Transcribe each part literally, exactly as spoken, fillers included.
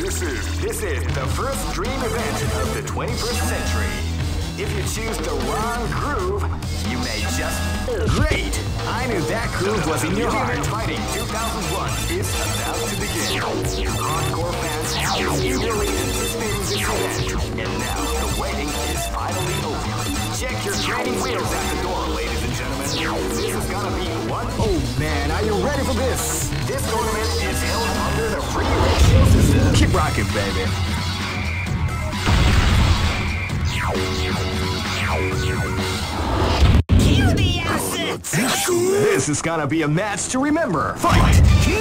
This is this is the first dream event of the twenty-first century. If you choose the wrong groove, you may just... Great! I knew that groove was in your heart. Fighting two thousand one is about to begin. Hardcore fans have been eagerly anticipating this event, and now the waiting is finally over. Check your training wheels at the door, ladies and gentlemen. This is gonna be one... Oh man, are you ready for this? This tournament is held under the free ratio system. Keep rocking, baby. Kill the assets! This is gonna be a match to remember. Fight!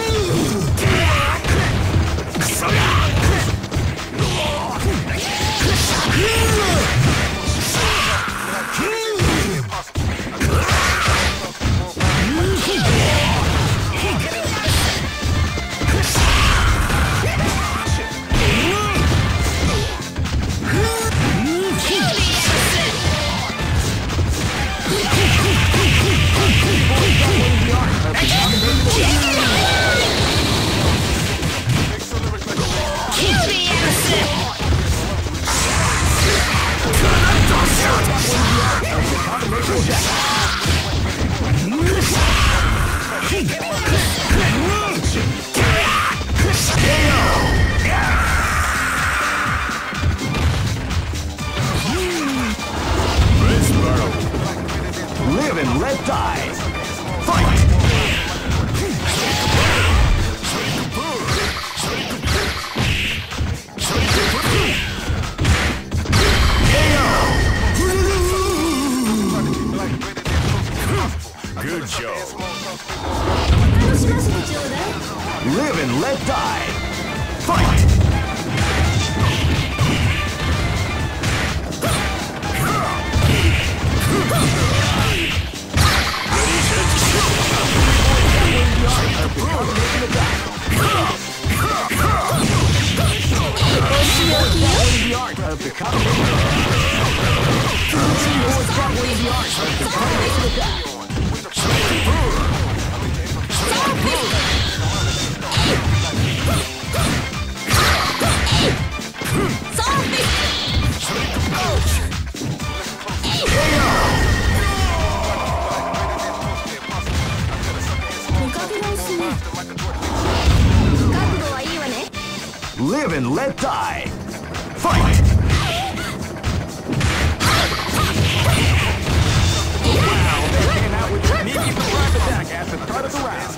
Live and let die. Fight! Good job. Live and let die. Fight! The art of the combination. The art of the combination. Live and let die. Fight! Wow, they came out with a sneaky surprise attack at the start of the round.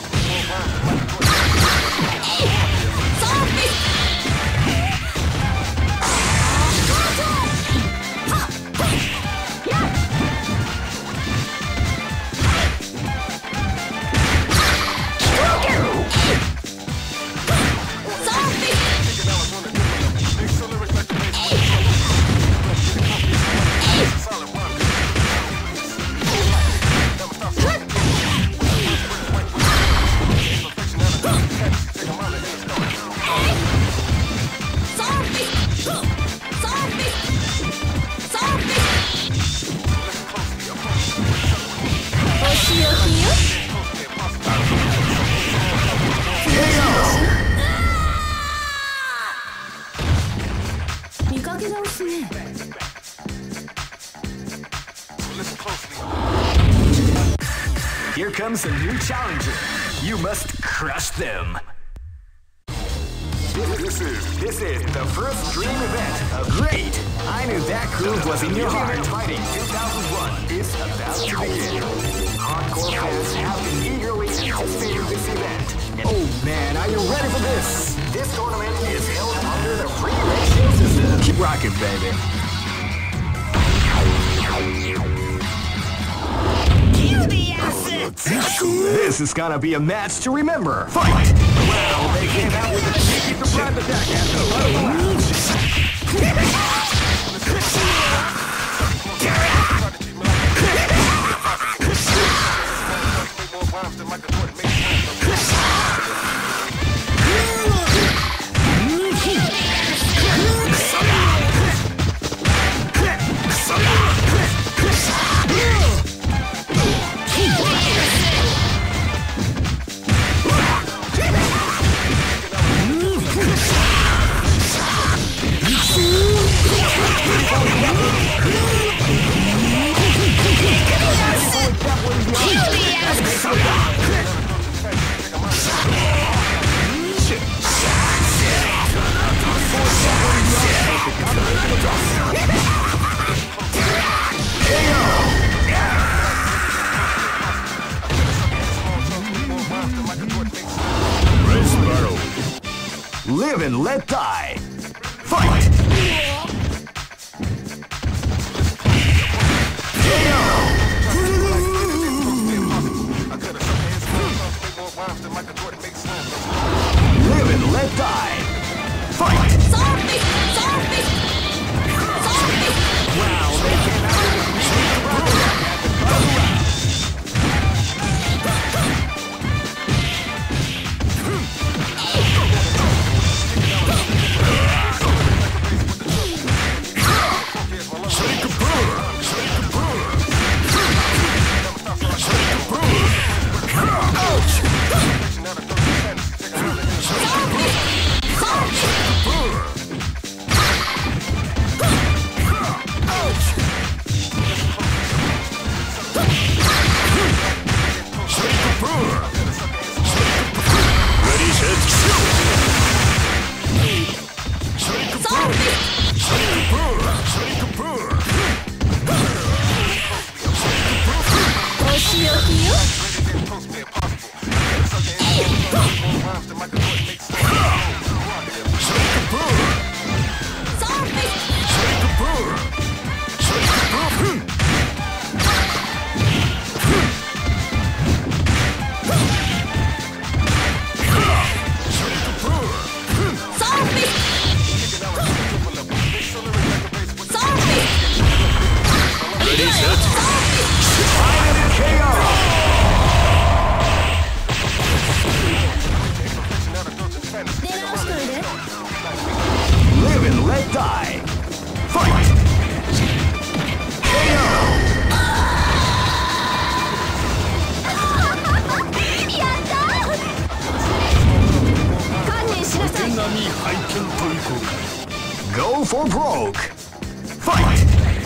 Here comes a new challenger. You must crush them. This is this is the first dream event of Great! I knew that groove was in your heart. Fighting two thousand one is about to begin. Hardcore fans have been eagerly anticipating this event. Oh man, are you ready for this? This tournament is held under the free ratio system. Keep rocking, baby. Kill the assets! This is gonna be a match to remember. Fight! Wow, they came out with a sneaky surprise attack at the bottom round. Live and let die. Fight! Live and let die. Fight! Zombie! Zombie! Zombie! Wow, they came out with a mean round at the buzzer round. Live and let die. Fight! Go for broke. Fight!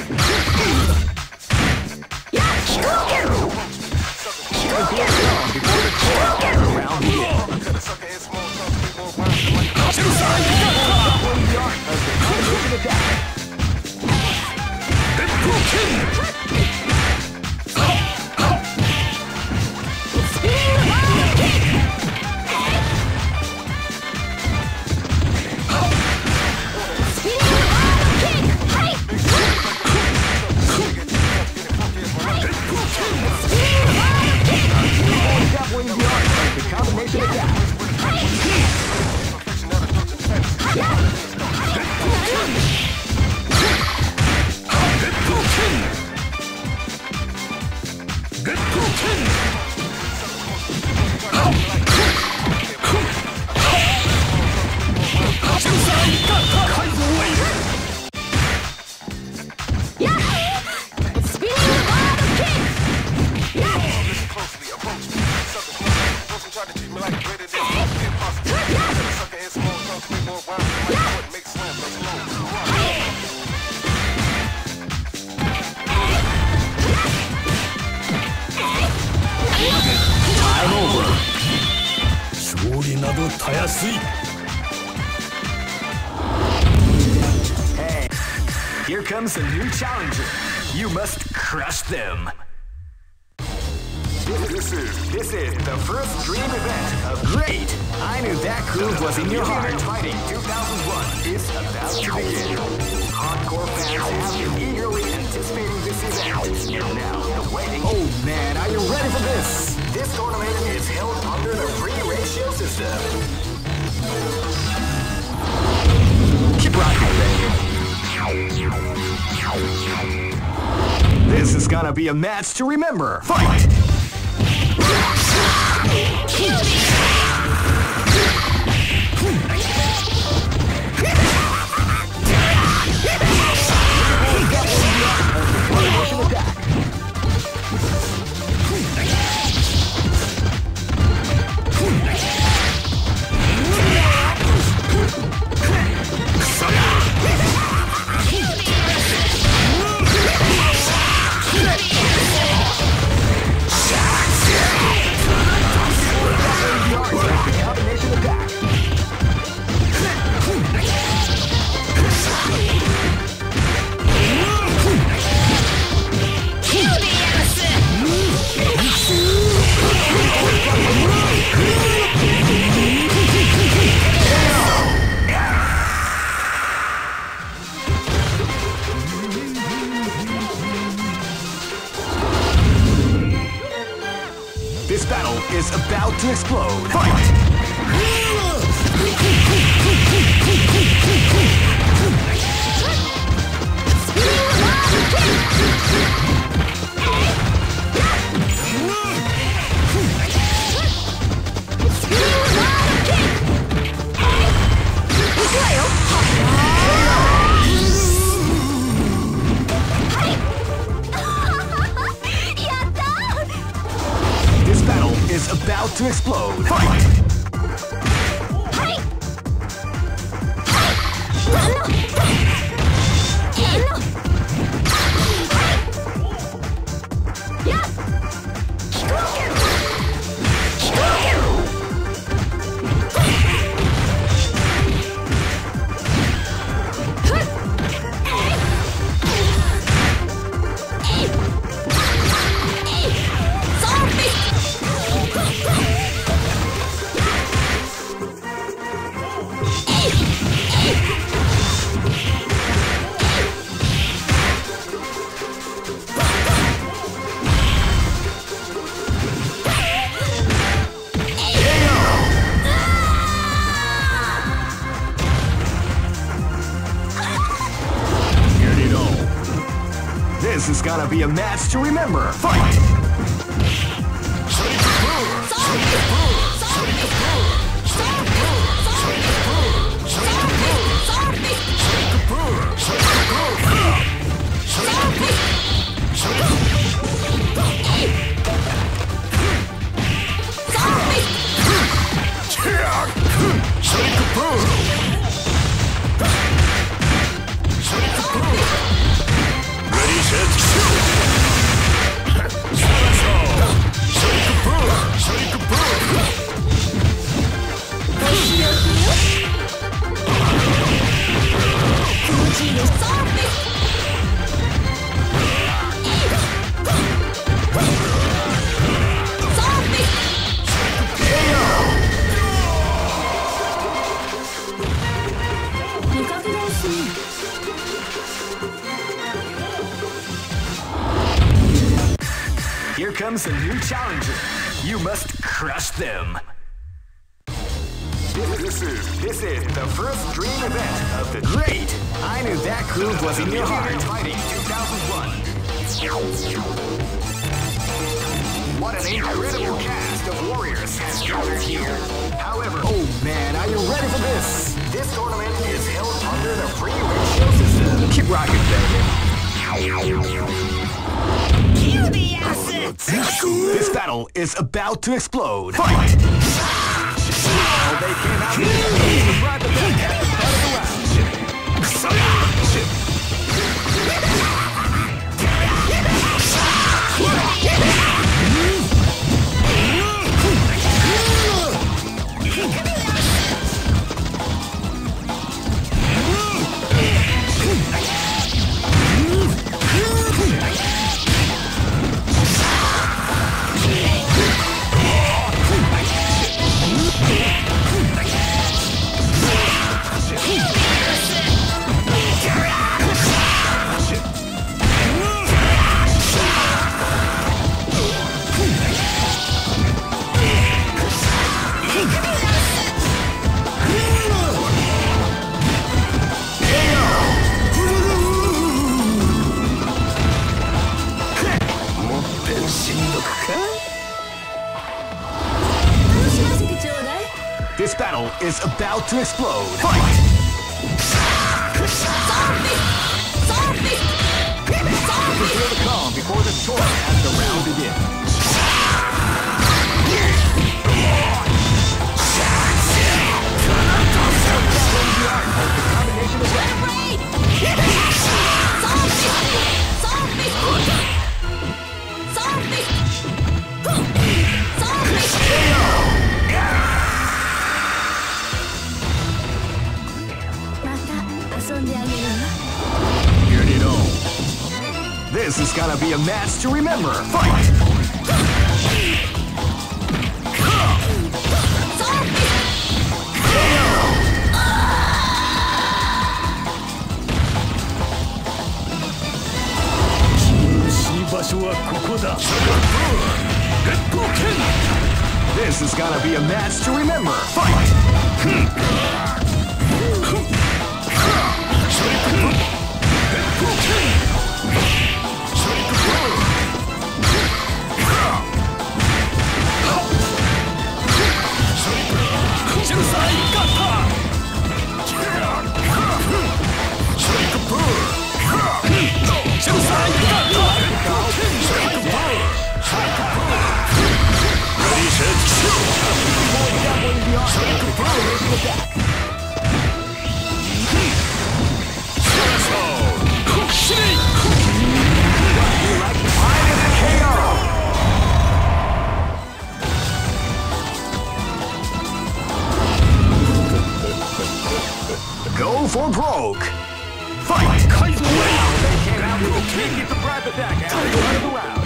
Round Time over. Hey, here comes a new challenger. You must crush them. This is this is the first dream event of Great. I Knew That Groove Was in Your Heart. Fighting two thousand one is about to begin. Hardcore fans have been eagerly anticipating this event, and now the waiting. Oh man, are you ready for this? This tournament is held under the free ratio system. Keep rocking, baby. This is gonna be a match to remember. Fight! about to explode. Fight! This battle is about to explode. Fight! This is gonna be a match to remember. Fight! Here comes a new challenger. You must crush them. This is this is the first dream event of the great. I knew that groove was in your heart. Fighting two thousand one. What an incredible cast of warriors has gathered here. However, oh man, are you ready for this? This tournament is held under the free ratio system. Keep rocking, baby. Kill the assets! This battle is about to explode. Fight! Oh, they came out to ride the back at the start of the round. This battle is about to explode. Fight! Prepare the calm before the storm as the round begins. This is gonna be a match to remember. Fight! This This is gonna be a match to remember. Fight! Go for broke! Fight! Kaizo Wow! They came out with a sneaky surprise attack at the start of the round.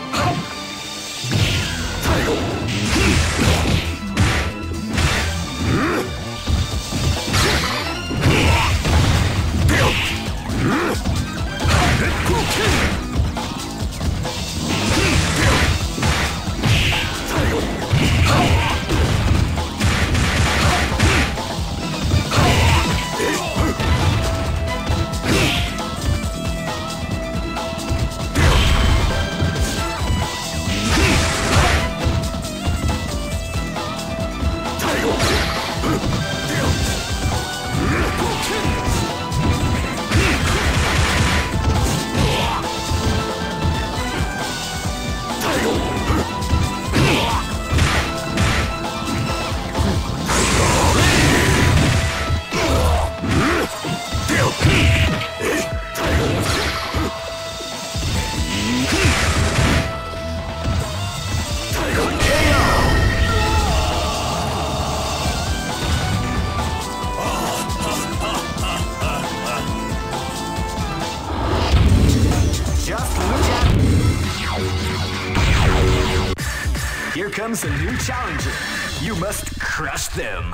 Here comes a new challenger. You must crush them.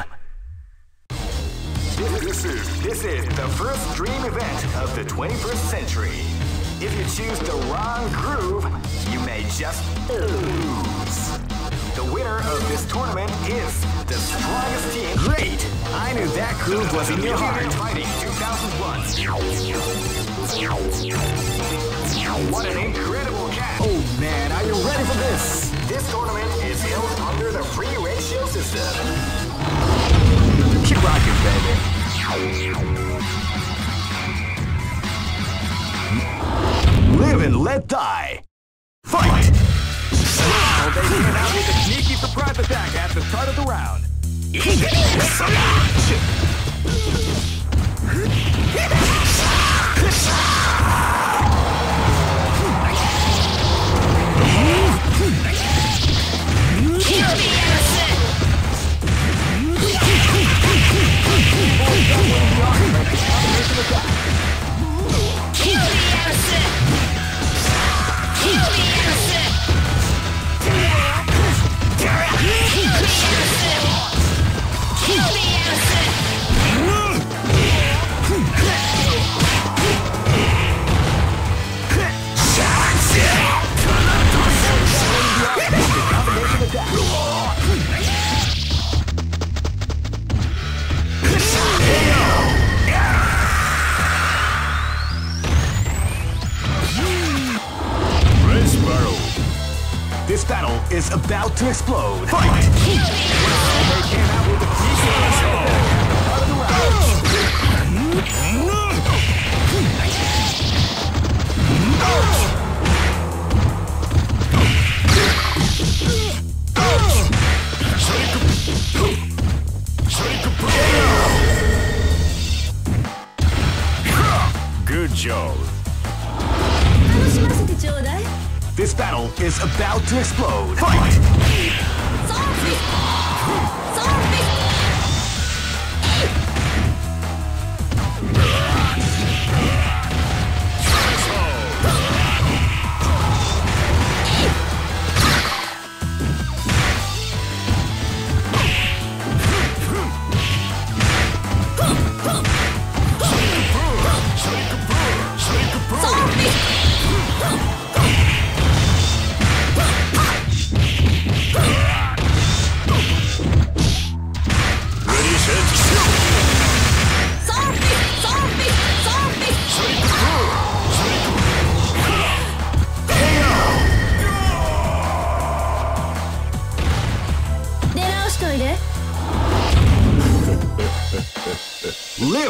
This is, this is the first dream event of the twenty-first century. If you choose the wrong groove, you may just lose. The winner of this tournament is the strongest team. Great! I knew that groove was in your heart. Fighting two thousand one. What an incredible catch! Oh man, are you ready for this? This tournament is held under the free ratio system. Keep rocking, baby. Live and let die. Fight! Wow, they came out with a sneaky surprise attack at the start of the round. This battle is about to explode. Fight! Wow, they came out with a Good job. This battle is about to explode. Fight!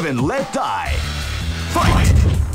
Live and let die. Fight!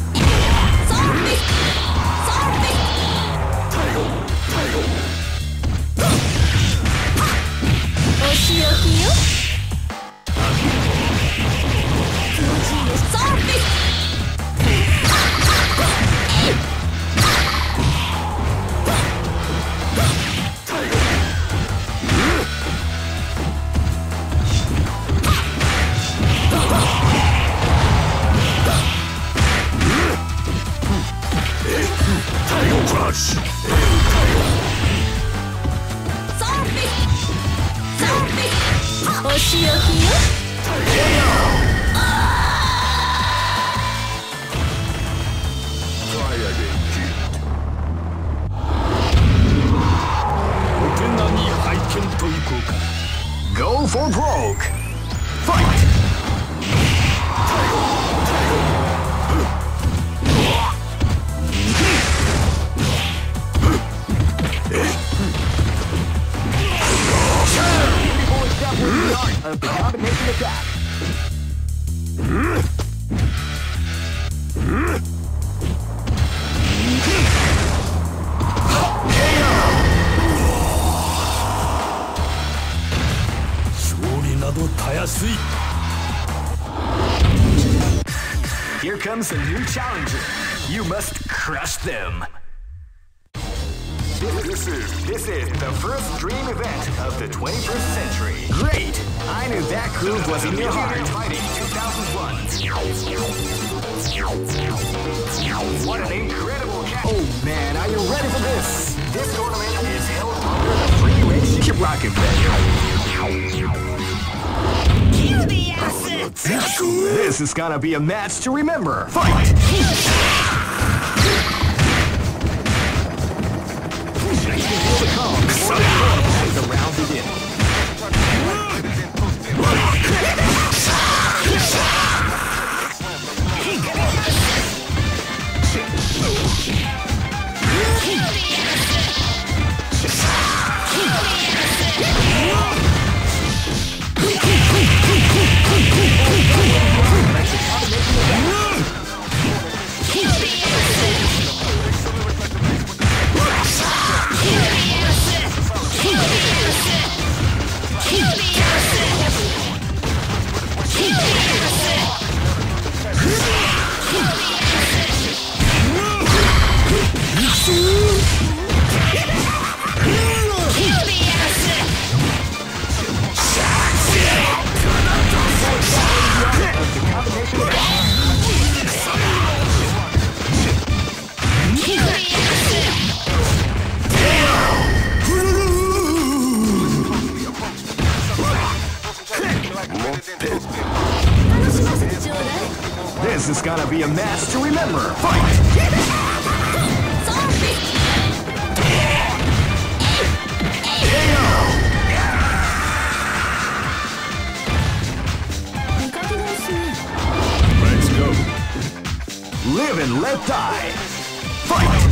Go for broke. Fight! Of the combination attack. Here comes a new challenger. You must crush them. This is this is the first dream event of the twenty-first century. Great! I knew that groove was in your heart. Fighting two thousand one. What an incredible catch! Oh man, are you ready for this? This tournament is held under the free ratio. Keep rocking, baby. Kill the assets! This is gonna be a match to remember. Fight! The round begins. This is gonna be a match to remember. Fight! Let's go. Live and let die. Fight!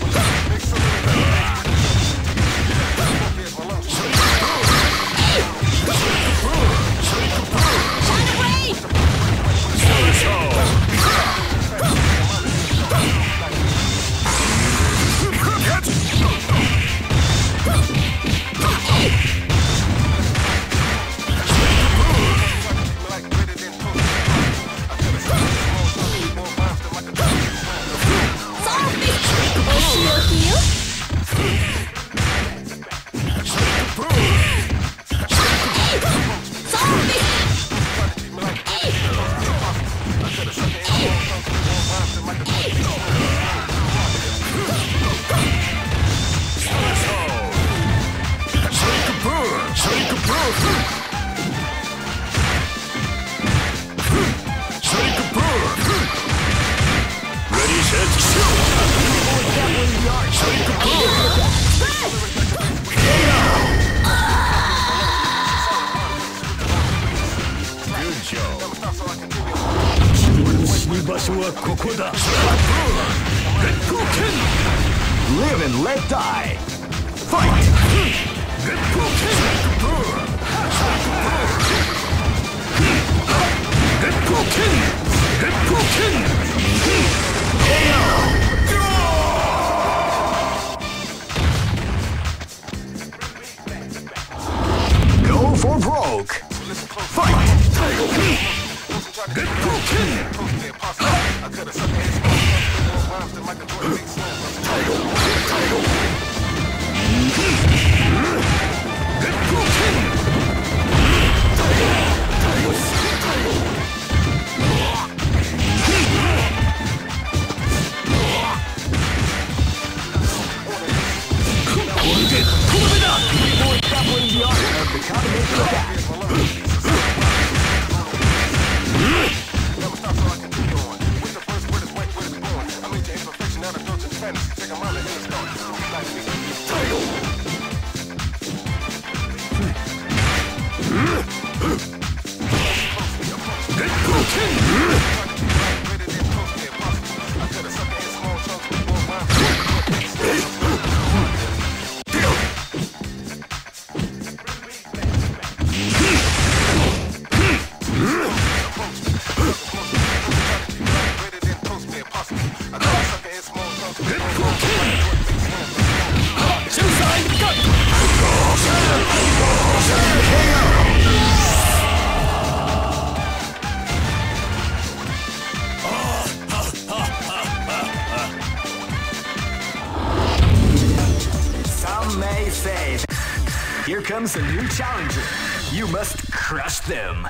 Live and let die. Fight! Get Go for broke. Fight! Here comes a new challenger. You must crush them.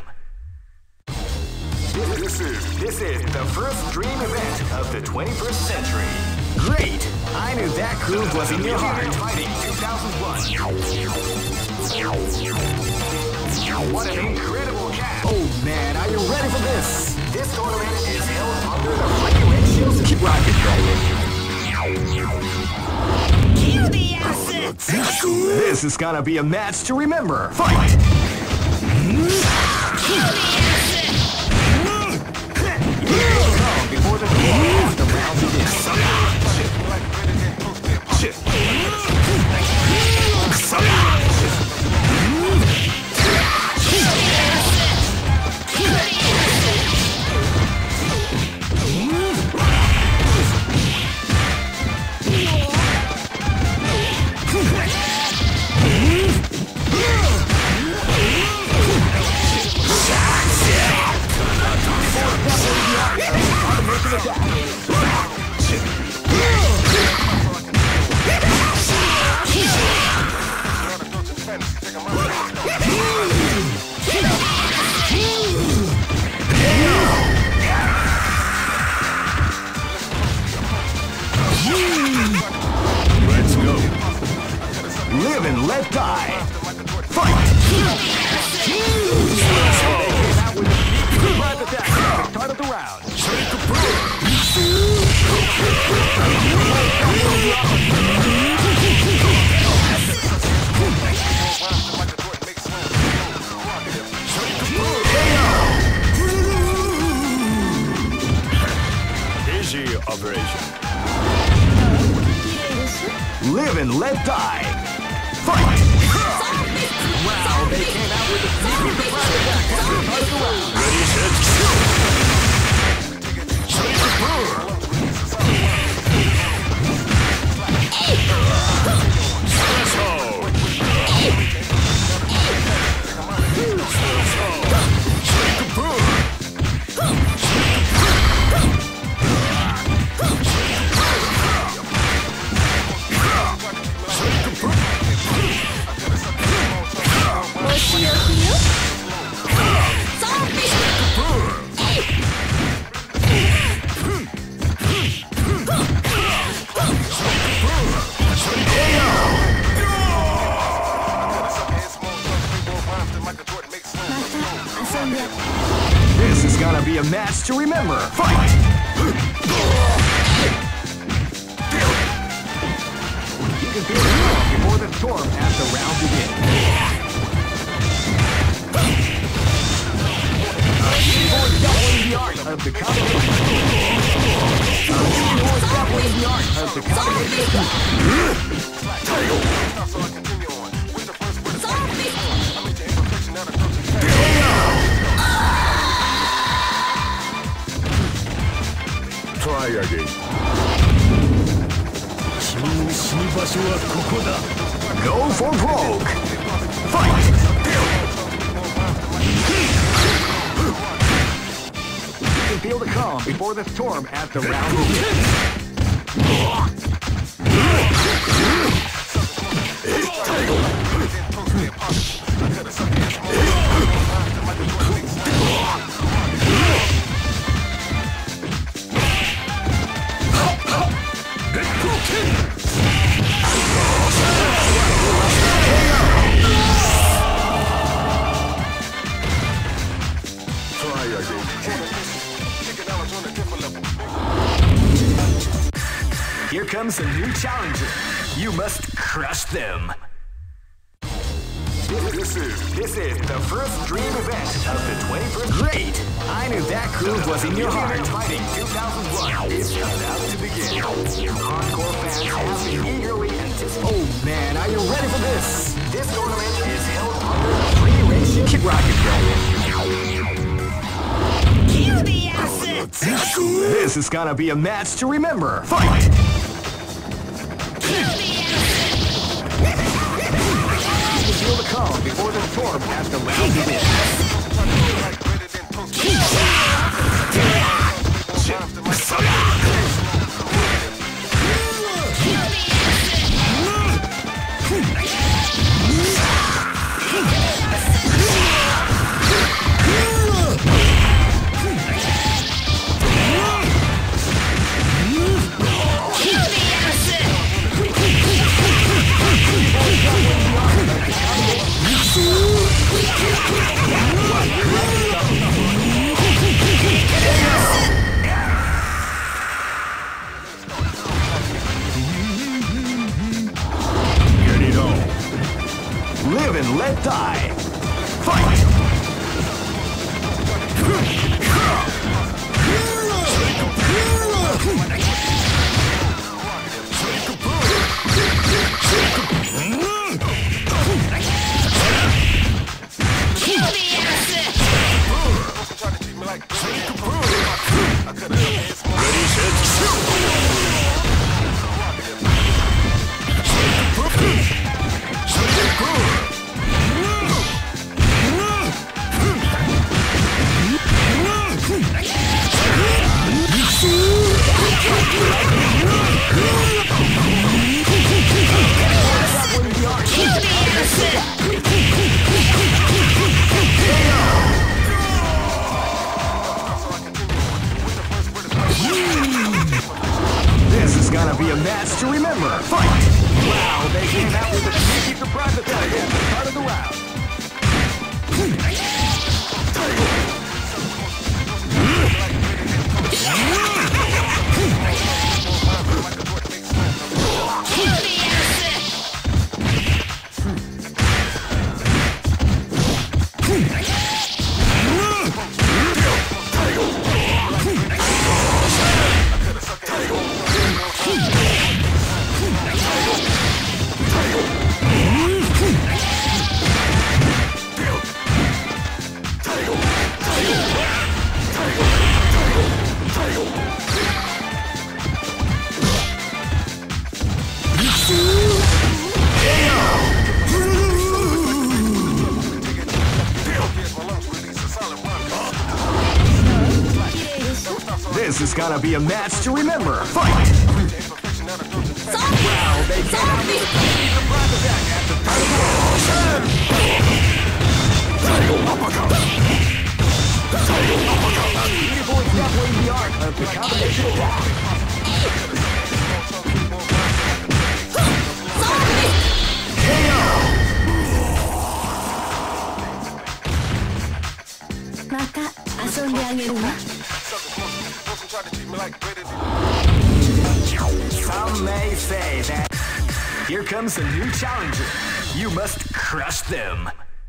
This is, this is the first dream event of the twenty-first century. Great! I knew that groove was in your heart. Fighting two thousand one. What an incredible cast! Oh man, are you ready for this? This tournament is held under the free windshields. Keep rocking, baby. Kill the assets! This is gonna be a match to remember. Fight! Kill the assets! Calm before the storm. The round begins. Let's go. Live and let die. Fight! Start of the round. Easy operation. Live and let die. Fight! Wow, they came out with a sneaky surprise attack at the start of the round. Ready, set, go! This is gonna be a match to remember. Fight! You can feel the calm before the storm as the round begins. Doubling the art of the combination. Doubling the art of the combination. Try again. 君の死に場所はここだ。 Go for broke. Fight. You can feel the calm before the storm as the round begins. Here comes a new challenger. You must crush them. This is this is the first dream event of the twenty-first. Great! I knew that groove was in your heart. Fighting two thousand one is about to begin. Hardcore fans have been eagerly anticipating. Oh man, are you ready for this? This tournament is held under the free ratio. Kick rocket, Kill the assets! This is gonna be a match to remember. Fight! Feel the calm before the storm as the round begins. Live and let die. Fight! Kill the assets! This is gonna be a match to remember. Fight! Wow, they came out with a sneaky surprise attack at the start of the round. Kill the assets! This is gonna be a match to remember. Fight! Wow, they came out with a sneaky surprise attack at the start of the round. Beautiful example in the art of the combination attack. また遊んであげるわ。 Some may say that here comes a new challenger. You must crush them.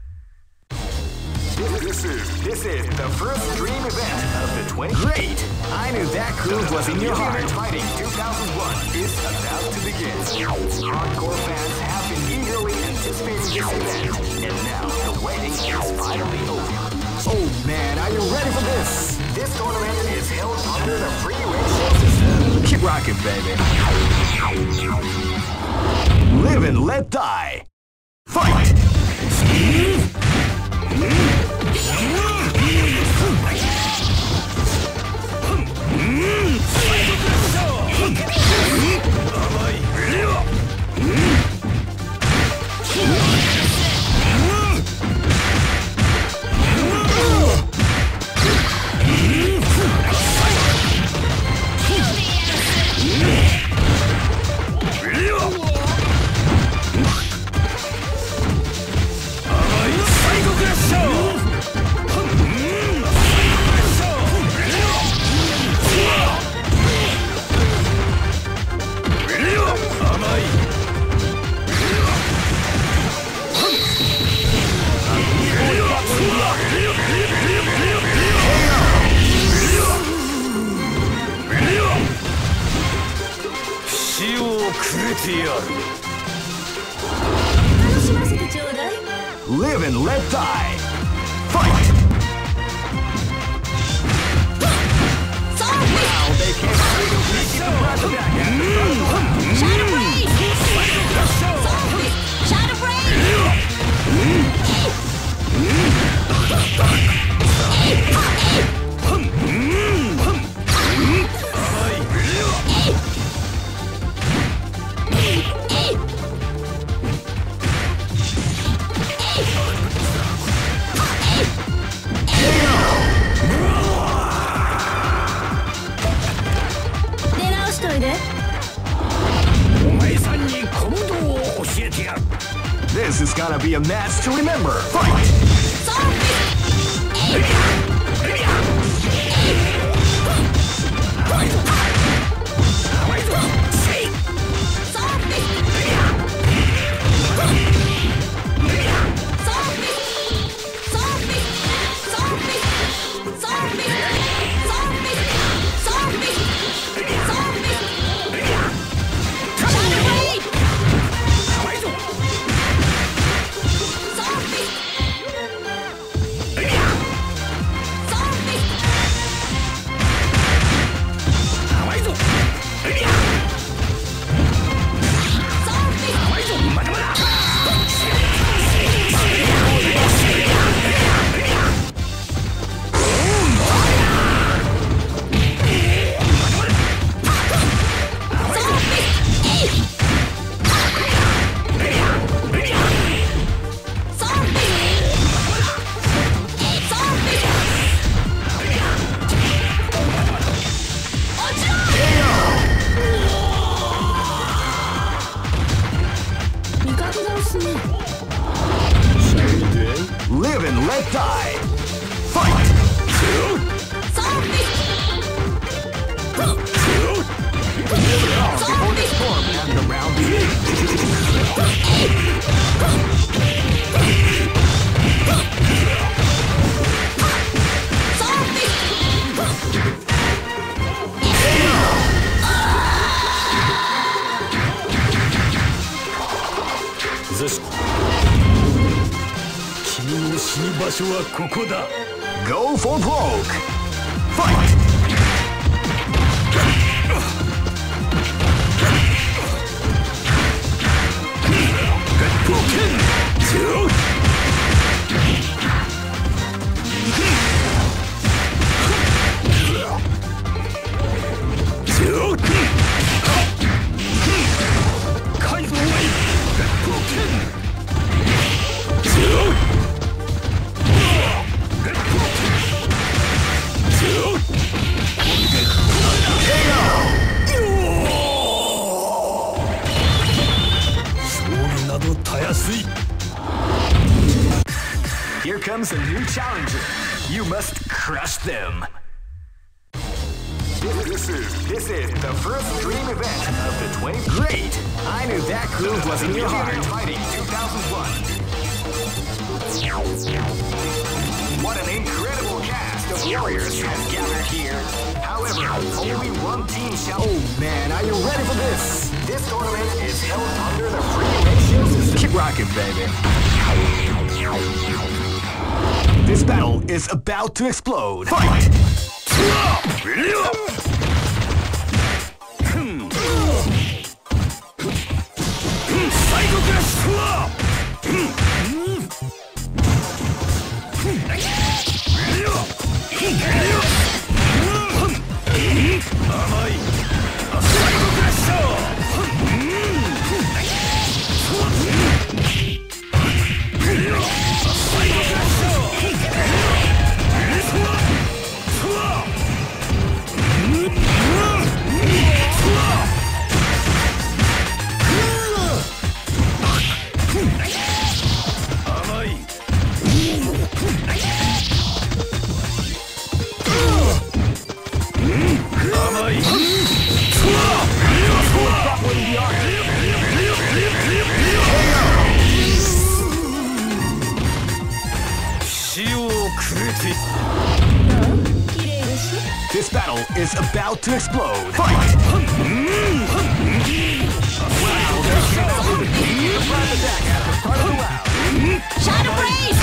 This is this is the first dream event of the twenty. Great! I knew that groove was in your heart. Fighting two thousand one is about to begin. Hardcore fans have been eagerly anticipating this event, and now the waiting is finally over. Oh man, are you ready for this? This tournament is held under the free ratio system. rockin', baby. Live and let die. Fight! Live and let die. Fight! Wow, they can't see the weak attack. Shadow Blade! Shadow Blade! This is gonna be a match to remember. Fight! Live and let die. Fight! Before the storm and the round Go for broke. Fight! Here comes a new challenger. You must crush them. This is this is the first dream event of the twenty. Great! I knew that groove was in your heart. Fighting two thousand one. What an incredible cast of warriors has gathered here. However, only one team shall. Oh man, are you ready for this? This tournament is held under the free ratio system. Keep rocking, baby. This battle is about to explode. Fight! Hmm. This battle is about to explode. Fight! Wow, they came out with a deep surprise attack at the start of the round. Shadow Blaze!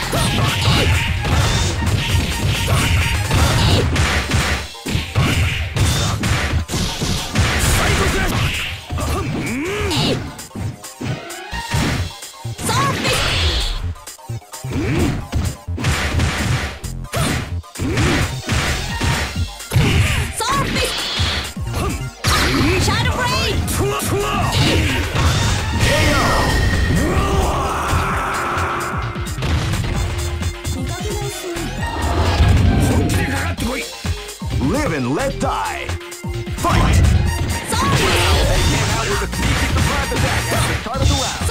Live and let die. Fight! Wow, they came out with a sneaky surprise attack at the start of the round.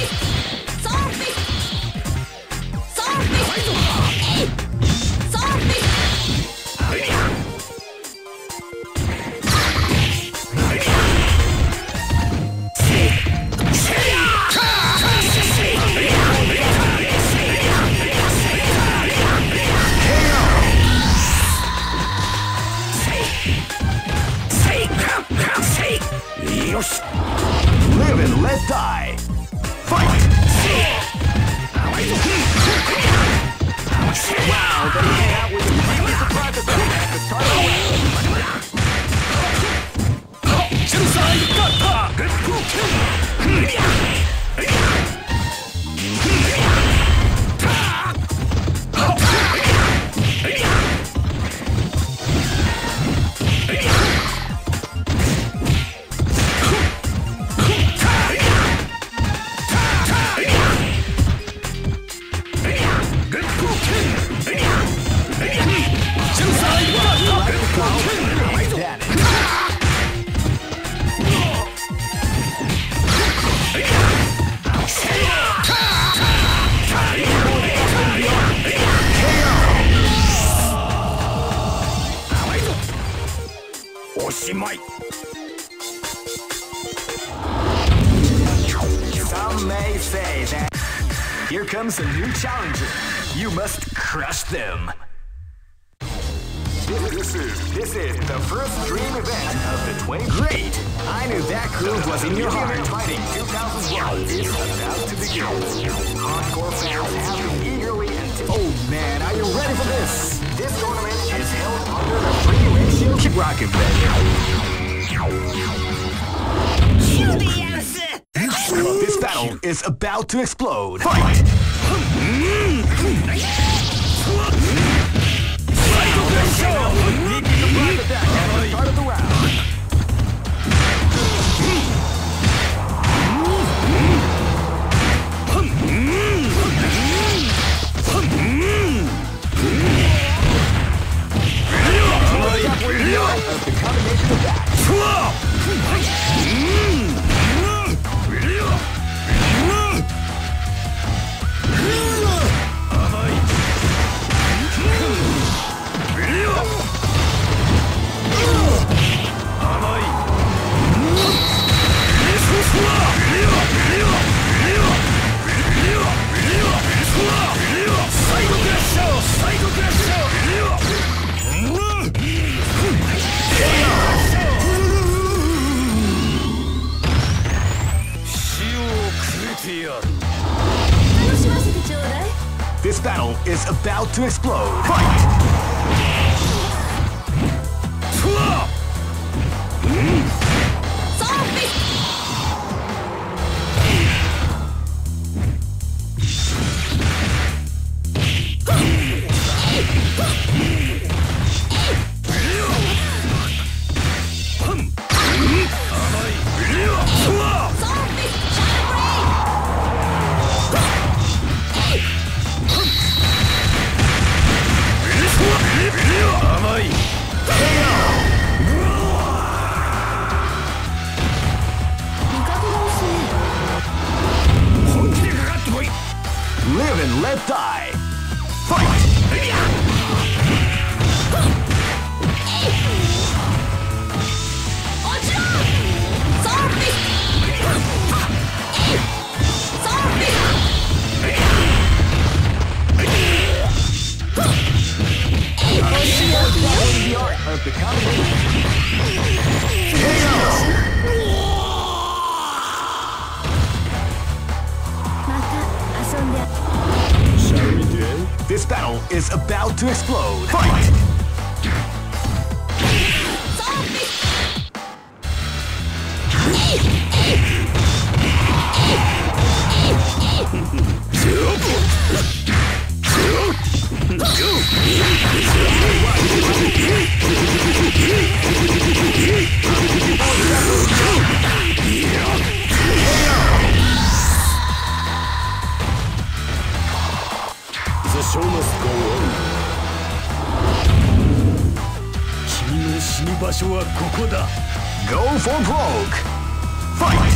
Live and let die. Fight! Wow, they came out with a sneaky surprise attack at the start of the Some may say that here comes a new challenger. You must crush them. This, this is this is the first dream event of the twenty. Great! I knew that groove was in your heart. Fighting two thousand one is about to begin. Hardcore fans have been eagerly anticipating. Oh man, are you ready for this? This tournament is held under the free ratio. Keep rocking, baby. This battle is about to explode. Fight! Start of the round. The combination of that. This battle is about to explode. Fight! to explode. Fight! The show must go on. 君の死に場所はここだ。 Go for broke! Fight!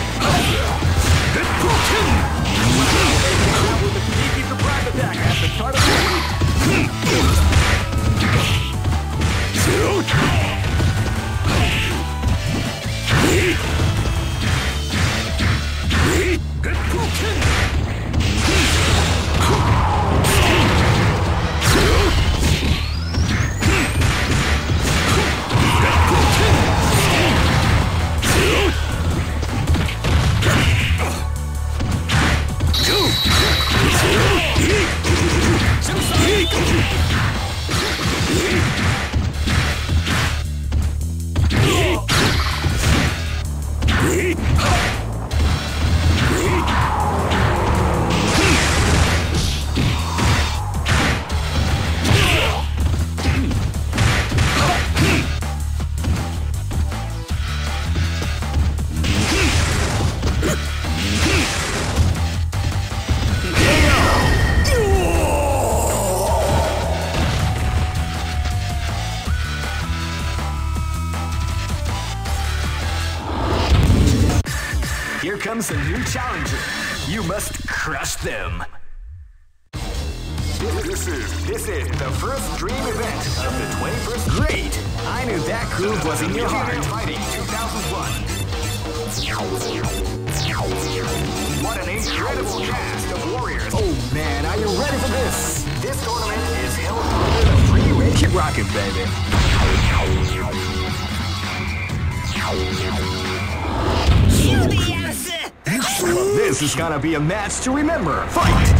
Here comes a new challenger. You must crush them. This is this is the first dream event of the twenty-first. Great! I knew that groove was in your heart. Fighting two thousand one. What an incredible cast of warriors! Oh man, are you ready for this? This tournament is held under the free range. Keep rocking, baby. This is gonna be a match to remember. Fight!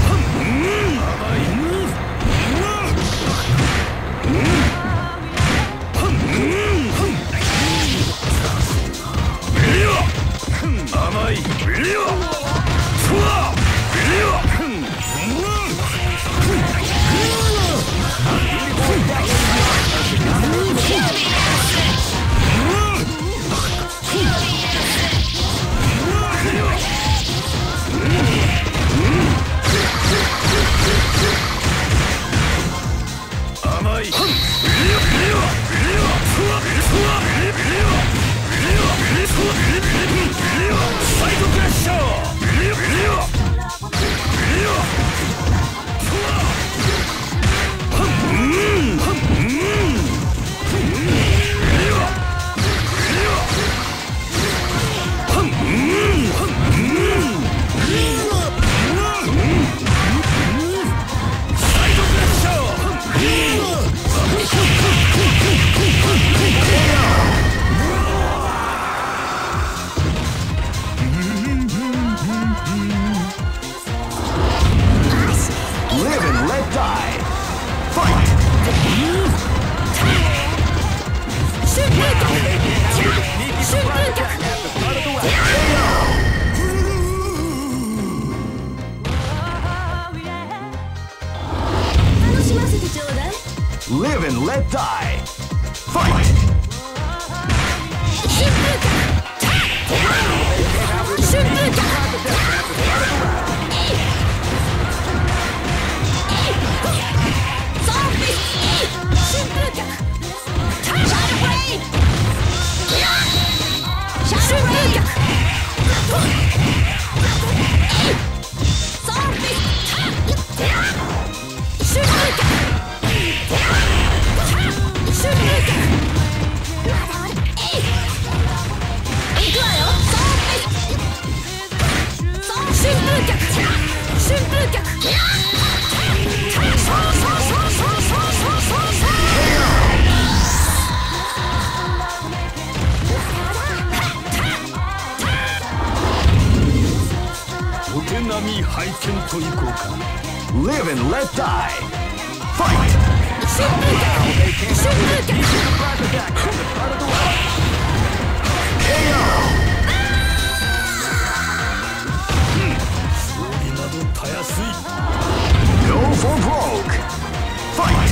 Live and let die. Fight! Live and let die. Fight! Go for broke. Fight.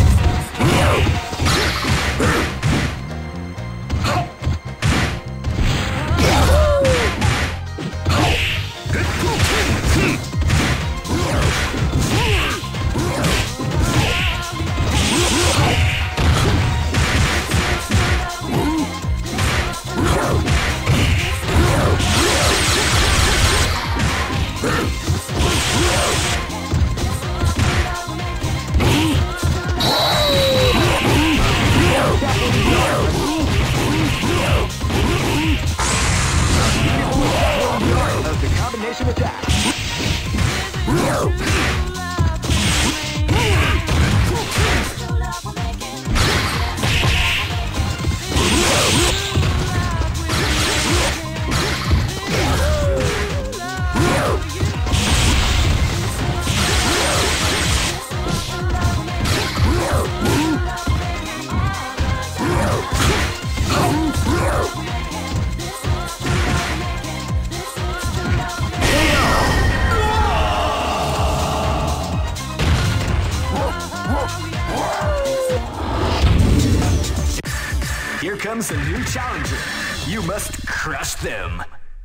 Here comes a new challenger. You must crush them.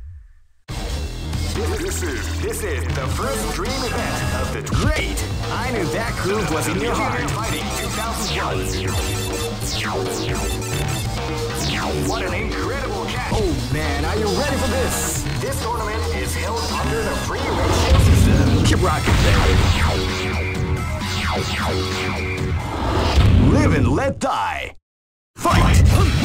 This is this is the first dream event of the great. I knew that groove was in your heart. Fighting two thousand one. What an incredible catch! Oh man, are you ready for this? This tournament is held under the free ratio system. Keep rocking, baby. Live and let die. Fight!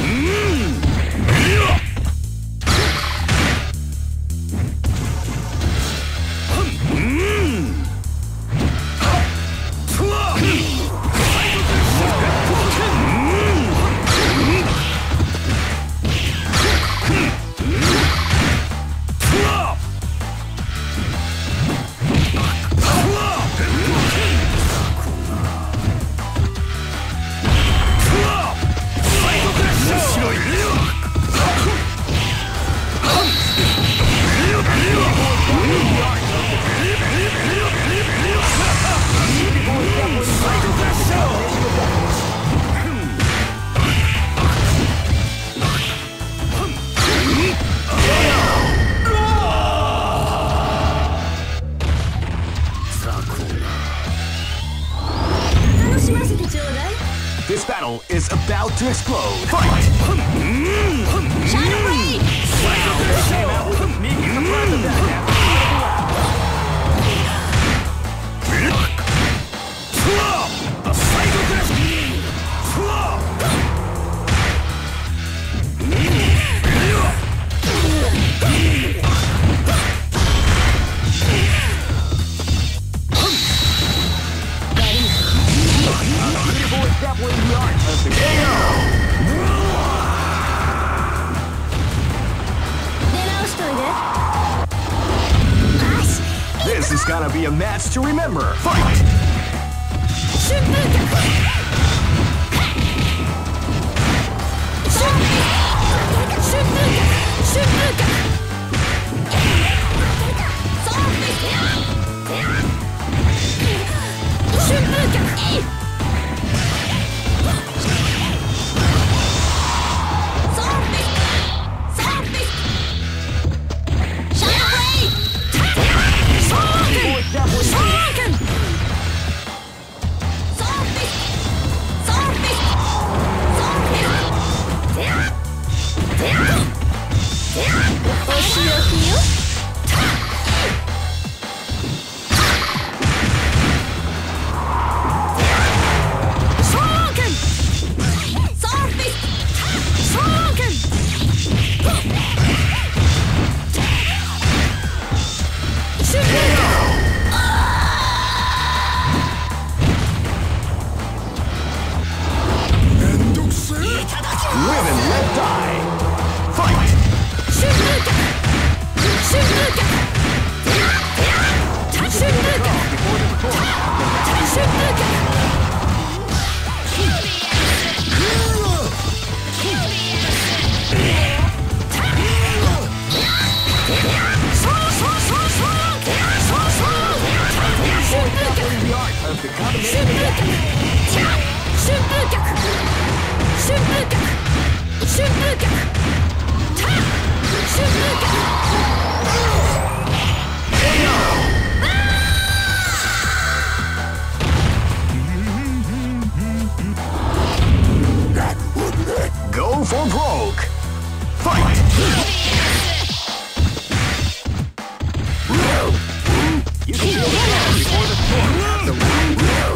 This battle is about to explode. Fight! Shadow Blade! Came out with a sneaky surprise attack. This is gonna be a match to remember. Fight! Live and let die. Fight! Go for broke. Fight. You can feel the storm before the storm at the round.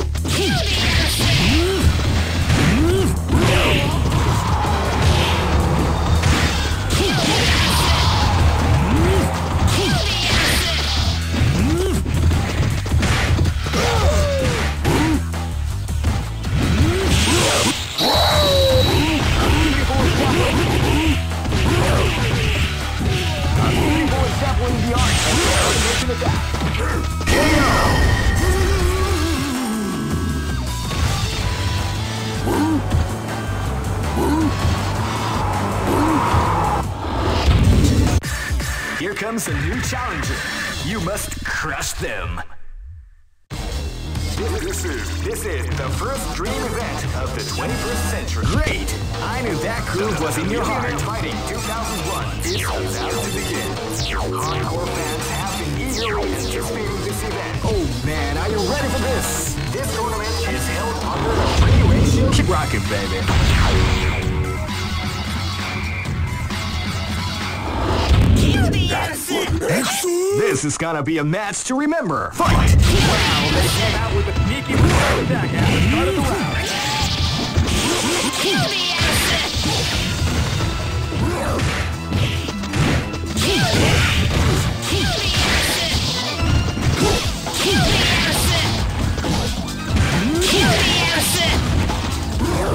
Here comes a new challenger. You must crush them. This is this is the first dream event of the twenty-first century. Great! I knew that groove was in your heart. Fighting two thousand one is about to begin. Hardcore fans have been eagerly anticipating this event. Oh man, are you ready for this? This tournament is held under the free ratio. Keep rocking, baby. This is gonna be a match to remember. Fight! Wow, they came out with a sneaky attack at the start of the round. Kill the acid! Kill the acid! Kill the acid! Kill the acid! Kill the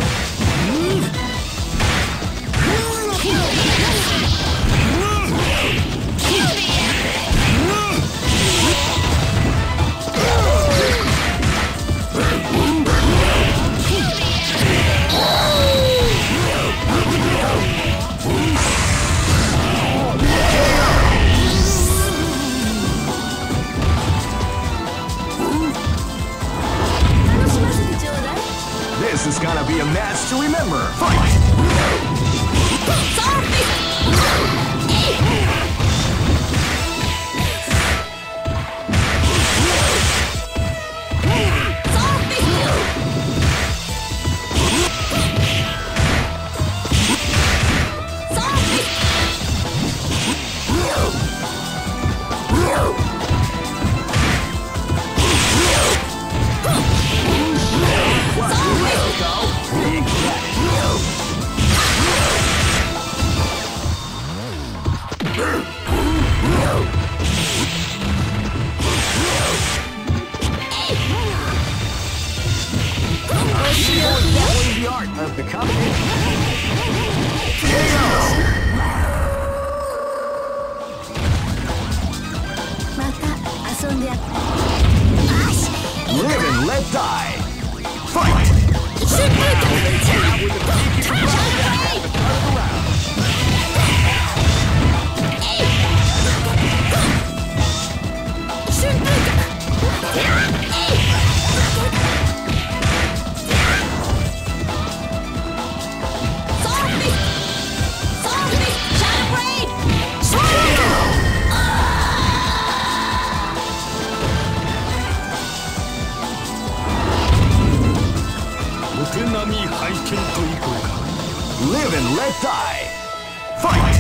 This is gonna be a match to remember. Fight! The art of the combination. K O! Live and let die. Fight! Live and let die. Fight!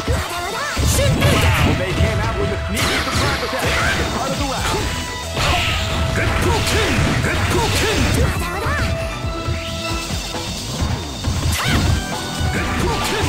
Wow, they came out with a sneaky surprise attack at the start of the round. Get broken! Get broken! Get broken!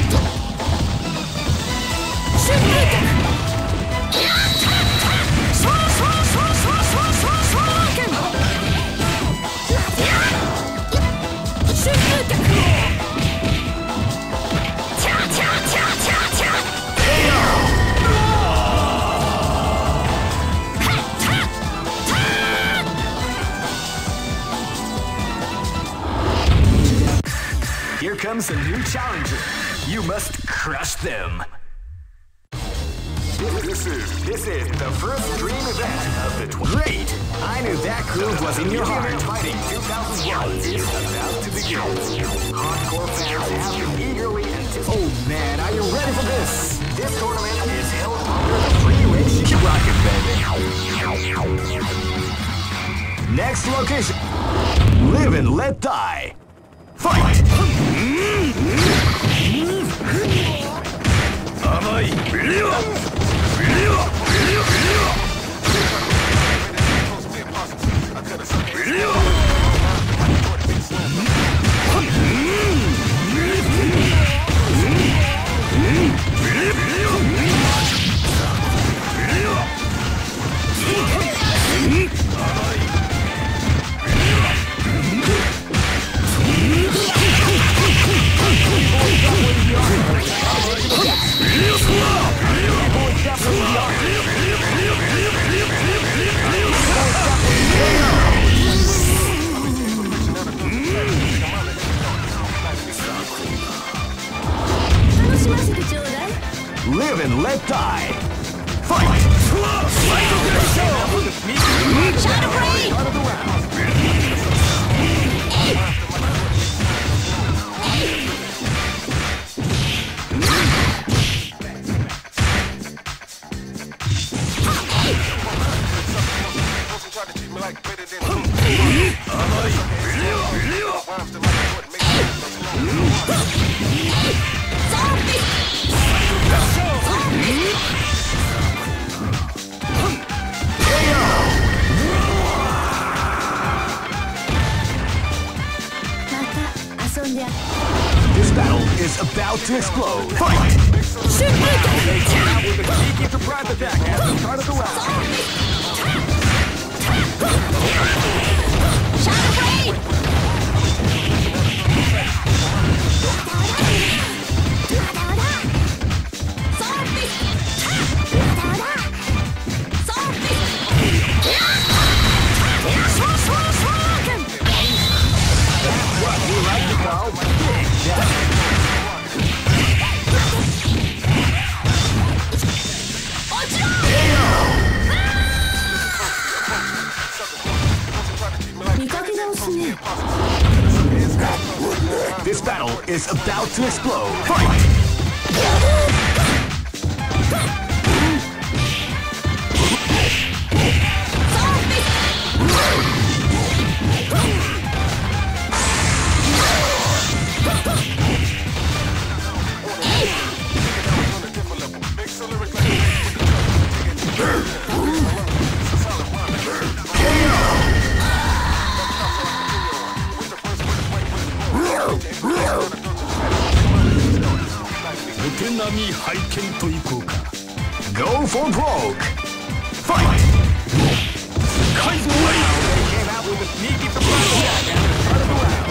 Shoot! comes a new challenger. You must crush them. This is this is the first dream event of the tw- Great! I knew that groove was in your heart. Fighting two thousand one is about to begin. Hardcore fans have been eagerly anticipating. Oh man, are you ready for this? This tournament is held under the free ratio. Keep rocking, baby. Next location. Live and let die. Fight! Amai! Live and let die. Fight! Shadow Blade! This battle is about to explode. Fight! Shoot me! They came out with a sneaky surprise attack at the start of the round. Shadow Blade! What we like to call big death. This battle is about to explode. Fight! Go for broke! Fight! Kaizo Blade! They came out with a sneaky surprise attack at the start of the round.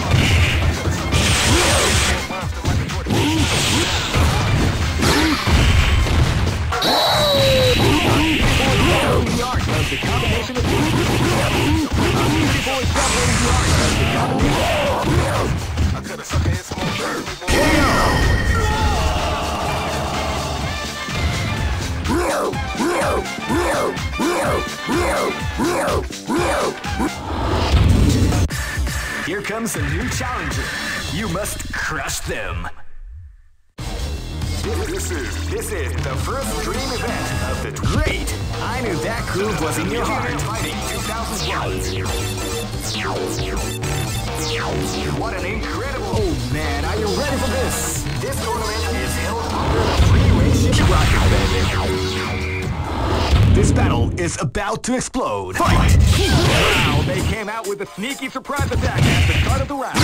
The art of the combination of boys separating the art of the combination. I could have sucked his smoke. K O! Here comes a new challenger. You must crush them. This is this is the first dream event of the Great! I knew that groove was in your heart. Fighting two thousand one. What an incredible! Oh man, are you ready for this? This tournament is held under the free ratio. Rocket, baby. This battle is about to explode. Fight! Wow, they came out with a sneaky surprise attack at the start of the round.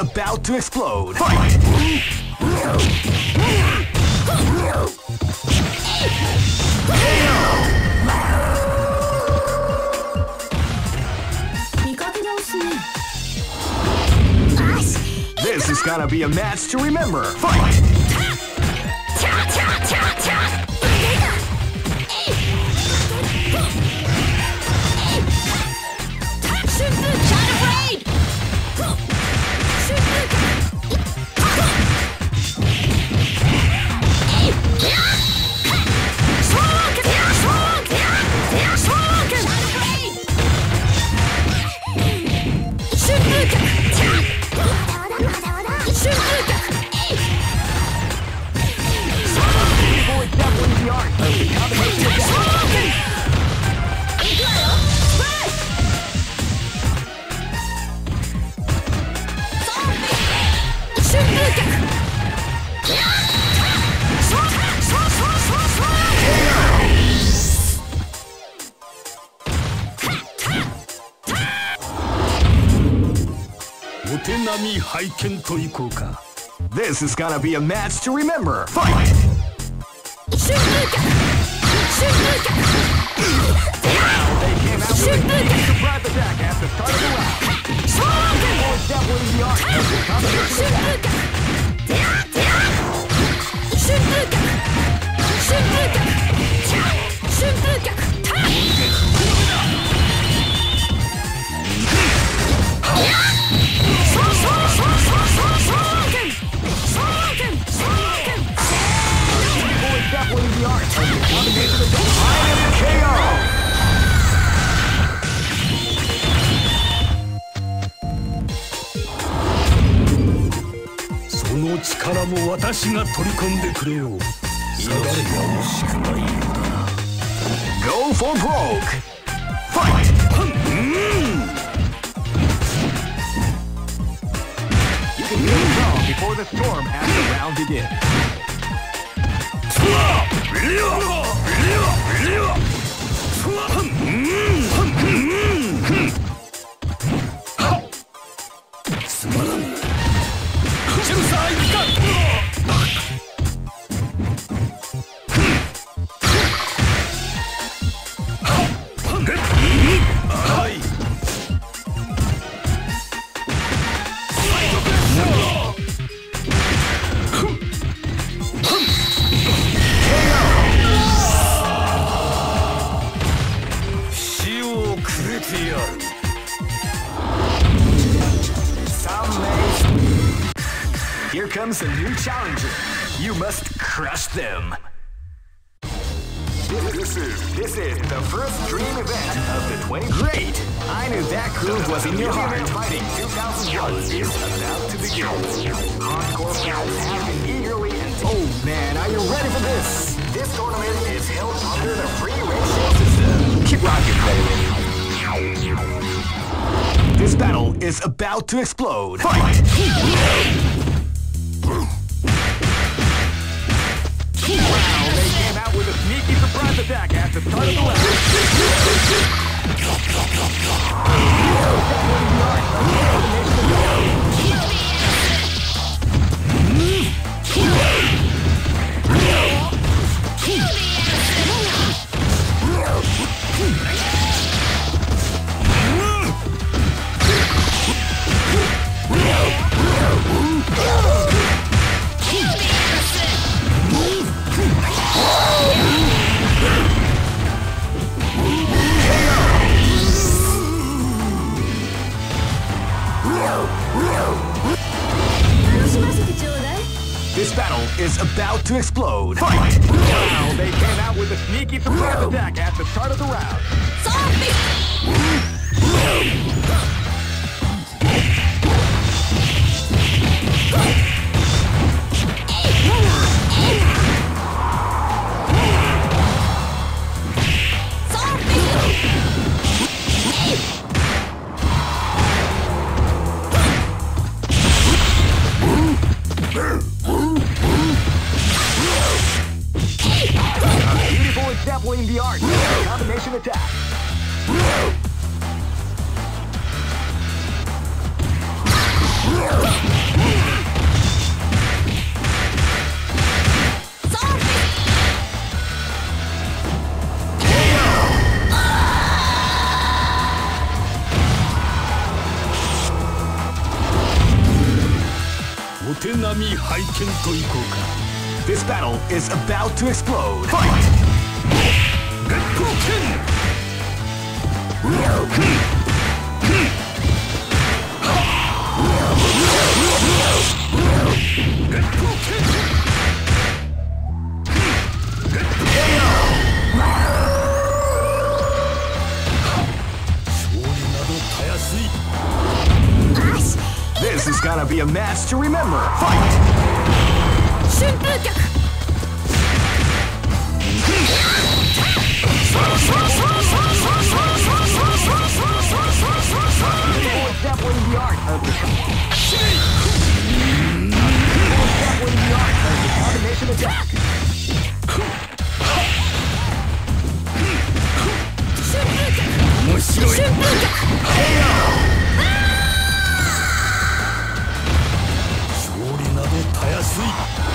about to explode. Fight! This is gonna be a match to remember. Fight! This is gonna be a match to remember. Fight! Wow, they came out with a surprise attack at the start of the round. More definitely the art of the combination attack. Definitely the art of the combination attack. I am K O! その力も私が取り込んでくれよう。下がれが惜しくないようだな。 Go for broke! Fight! You can feel calm before the storm as the round begins. Here comes a new challenger. You must crush them. This is this is the first dream event of the twenty. Great! I knew that groove was in your heart. Fighting two thousand one is about to begin. Hardcore fans have been eagerly anticipating. Oh man, are you ready for this? This tournament is held under the free ratio system. Keep rocking, baby. This battle is about to explode. Fight! Wow, they came out with a sneaky surprise attack at the start of the round. This battle is about to explode. Fight! Wow, they came out with a sneaky surprise attack at the start of the round. Definitely the art of the combination attack. 絡み拝見といこうか。 This battle is about to explode. Fight! 烈風剣。烈風剣。勝利などたやすい。 This is gonna be a match to remember. Fight! 旋風脚 Definitely the art of the Definitely the art of the combination attack. 面白い。 旋風脚勝利などたやすい。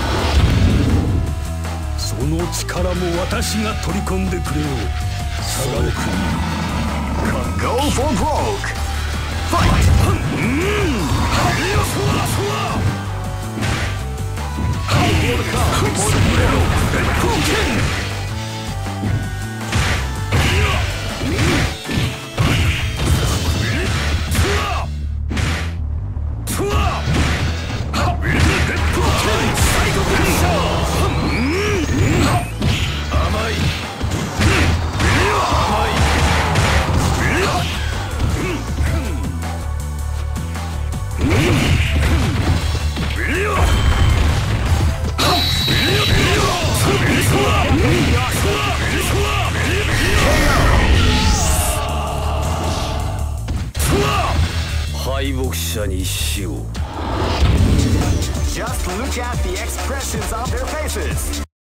その力も私が取り込んでくれよ。下がれ君。 Go for broke. Fight! Just look at the expressions of their faces.